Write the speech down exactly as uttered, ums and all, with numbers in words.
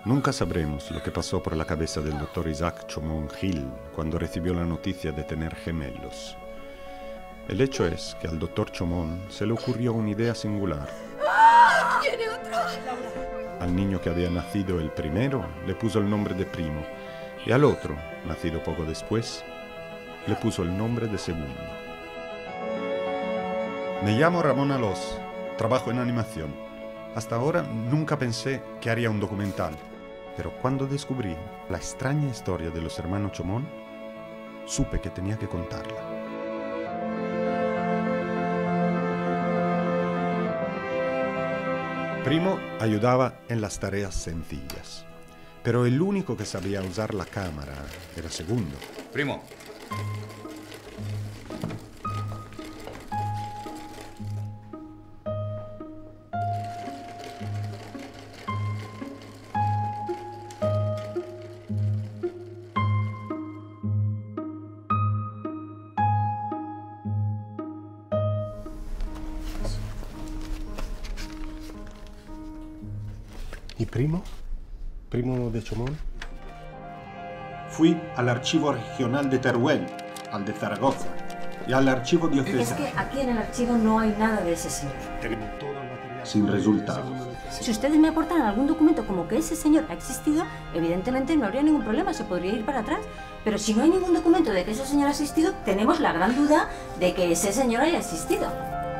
Nunca sabremos lo que pasó por la cabeza del doctor Isaac Chomón Gil cuando recibió la noticia de tener gemelos. El hecho es que al doctor Chomón se le ocurrió una idea singular. ¿Tiene otro? Al niño que había nacido el primero le puso el nombre de Primo y al otro, nacido poco después, le puso el nombre de Segundo. Me llamo Ramón Alós, trabajo en animación. Hasta ahora nunca pensé que haría un documental, pero cuando descubrí la extraña historia de los hermanos Chomón, supe que tenía que contarla. Primo ayudaba en las tareas sencillas, pero el único que sabía usar la cámara era Segundo. Primo. ¿Y Primo? ¿Primo de Chomón? Fui al archivo regional de Teruel, al de Zaragoza, y al archivo diocesano. Es que aquí en el archivo no hay nada de ese señor. Tenemos todo el material. Sin resultados. Si ustedes me aportaran algún documento como que ese señor ha existido, evidentemente no habría ningún problema, se podría ir para atrás. Pero si no hay ningún documento de que ese señor ha existido, tenemos la gran duda de que ese señor haya existido.